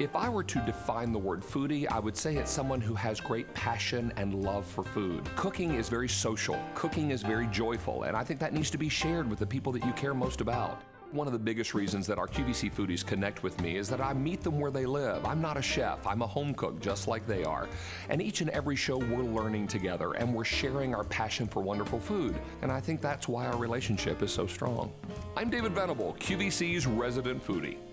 If I were to define the word foodie, I would say it's someone who has great passion and love for food. Cooking is very social. Cooking is very joyful, and I think that needs to be shared with the people that you care most about. One of the biggest reasons that our QVC foodies connect with me is that I meet them where they live. I'm not a chef, I'm a home cook just like they are. And each and every show we're learning together and we're sharing our passion for wonderful food. And I think that's why our relationship is so strong. I'm David Venable, QVC's resident foodie.